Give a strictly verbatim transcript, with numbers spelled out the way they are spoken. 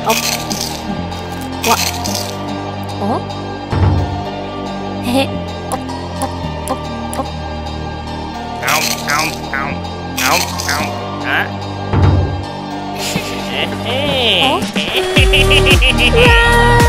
어? 와. 어? 헤헤. 어? 어? 어? 어? 아웅 아웅 아웅 아웅 아웅. 아? 에헤이. 어? 으아!